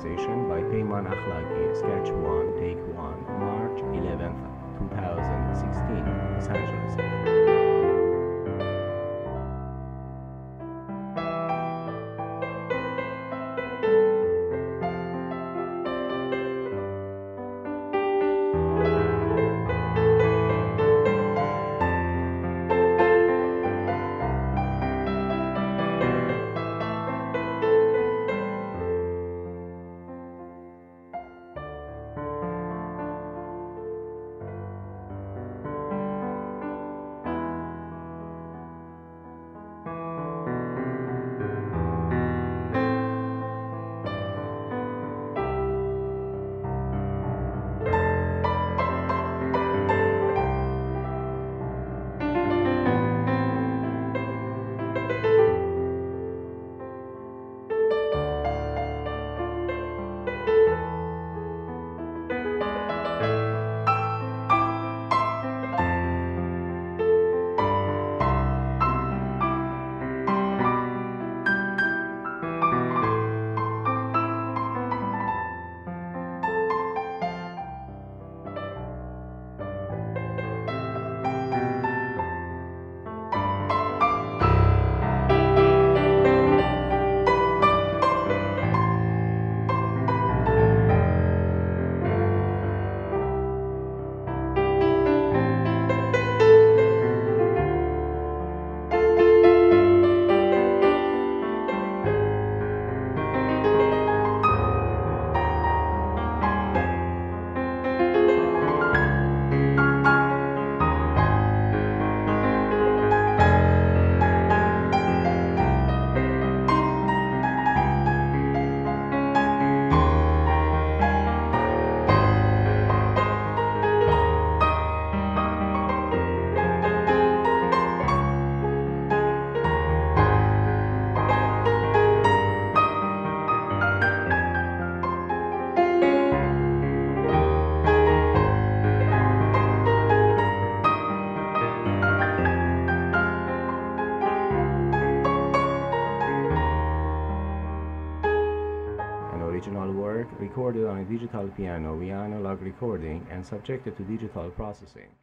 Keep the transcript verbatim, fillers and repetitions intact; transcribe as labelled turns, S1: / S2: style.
S1: improvisation by Peyman Akhlaqi, Sketch one, Take one, March eleventh, two thousand sixteen, Los Angeles. Original work recorded on a digital piano via analog recording and subjected to digital processing.